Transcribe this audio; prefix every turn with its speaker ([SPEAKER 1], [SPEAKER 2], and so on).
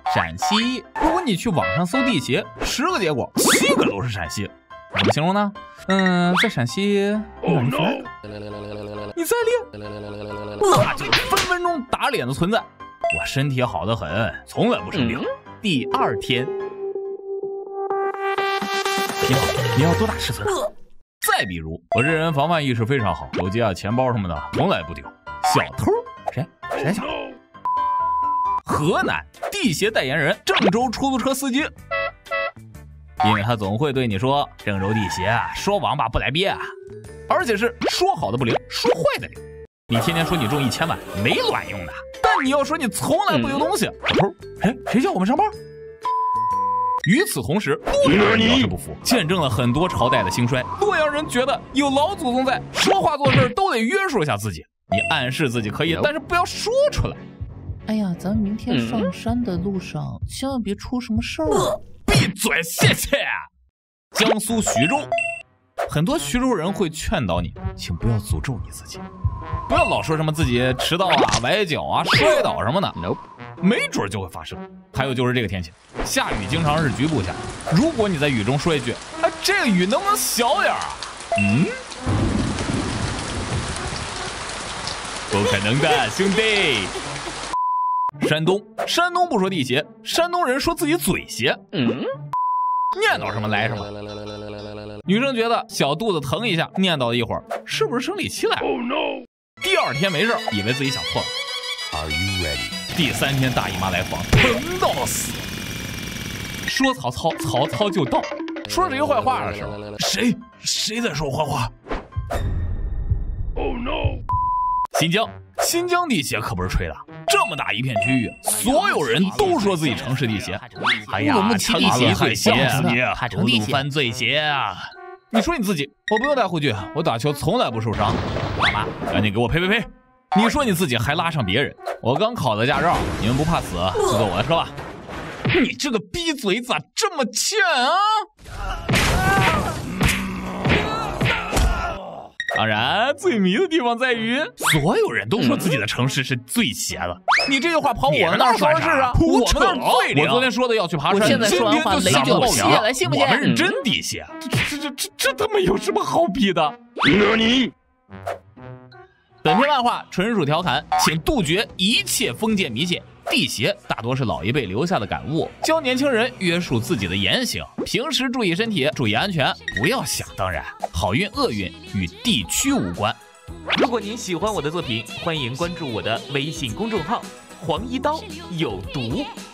[SPEAKER 1] 陕西。如果你去网上搜地鞋，10个结果7个都是陕西，怎么形容呢？在陕西，你再练，那就是分分钟打脸的存在。我身体好得很，从来不生病。第2天，你好，你要多大尺寸？再比如，我这人防范意识非常好，手机啊、钱包什么的从来不丢。小偷，谁小偷？河南地鞋代言人郑州出租车司机，因为他总会对你说郑州地鞋啊，说王八不来鳖啊，而且是说好的不灵，说坏的灵。你天天说你中1000万，没卵用的。但你要说你从来不丢东西，小偷，谁叫我们上班？与此同时，洛阳人表示不服，见证了很多朝代的兴衰。洛阳人觉得有老祖宗在，说话做事都得约束一下自己。你暗示自己可以，但是不要说出来。
[SPEAKER 2] 哎呀，咱明天上山的路上，千万别出什么事儿。
[SPEAKER 1] 闭嘴，谢谢。江苏徐州，很多徐州人会劝导你，请不要诅咒你自己，不要老说什么自己迟到啊、崴脚啊、摔倒什么的。Nope， 没准就会发生。还有就是这个天气，下雨经常是局部下。如果你在雨中说一句，这个雨能不能小点啊？不可能的，兄弟。山东不说地邪，山东人说自己嘴邪。念叨什么来什么。女生觉得小肚子疼一下，念叨了一会儿，是不是生理期来了？ Oh no！ 第2天没事，以为自己想错了。Are you ready？ 第3天大姨妈来访，疼到死。说曹操，曹操就到。说谁坏话的时候，谁在说坏话 ？Oh no！ 新疆地邪可不是吹的，这么大一片区域，所有人都说自己城市地邪。哎呀，城地最邪，公路犯罪邪啊！你说你自己，我不用带护具，我打球从来不受伤。干嘛？赶紧给我呸！你说你自己还拉上别人，我刚考的驾照，你们不怕死就坐我的车吧。你这个逼嘴咋这么欠啊？当然，最迷的地方在于，所有人都说自己的城市是最邪的。你这句话跑我那儿说是啊，我们那儿最灵。我昨天说的要去爬山，
[SPEAKER 2] 现在说完话雷就劈下来，信不信？
[SPEAKER 1] 我们是真地邪，这他妈有什么好比的？本篇漫画纯属调侃，请杜绝一切封建迷信。地邪大多是老一辈留下的感悟，教年轻人约束自己的言行，平时注意身体，注意安全，不要想当然。好运厄运与地区无关。
[SPEAKER 3] 如果您喜欢我的作品，欢迎关注我的微信公众号“黄一刀有毒”。